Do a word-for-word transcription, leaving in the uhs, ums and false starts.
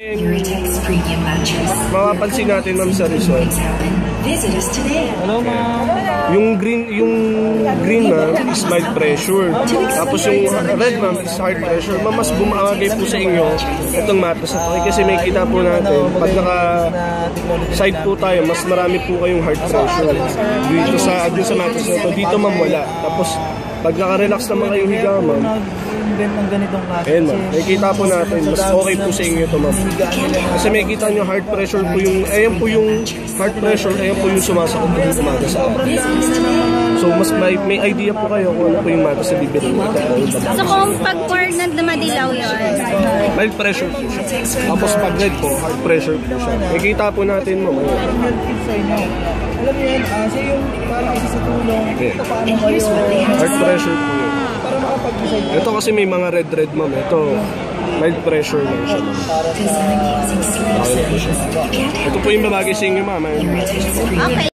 Mapapansin natin ma'am sa resort. Hello ma'am. Yung green, yung green ma'am is mild pressure. Tapos yung red ma'am is hard pressure. Ma'am, mas bumagay po sa inyo itong mattress na to. Kasi may kita po natin, pag naka side po tayo, mas marami po kayong hard pressure. Dito sa, dito sa mattress na to, dito ma'am wala. Tapos pag naka-relax naman kayong higa ma'am, ng ganitong klase. ayan ma'am, nakikita po natin, mas okay po sa inyo ito ma'am. Kasi may kita nyo hard pressure po yung, ayan po yung hard pressure, ayan po yung sumasakot po yung umaga sa akin. So mas may, may idea po kayo kung ano po yung mata sa bibig mo. So kung pag pour na madilaw yun? Mild pressure po siya. Tapos pag red po, hard pressure po siya. Nakikita po natin ma'am. Alam mo yan, uh, siya yung parang isa sa tulong. Ito paano kayo? Hard pressure po yun. Para makapag-decide. Ito kasi may mga red-red ma'am. Ito, mild pressure lang siya. Okay na po siya. Ito po yung babagay sa inyo ma'am. Okay.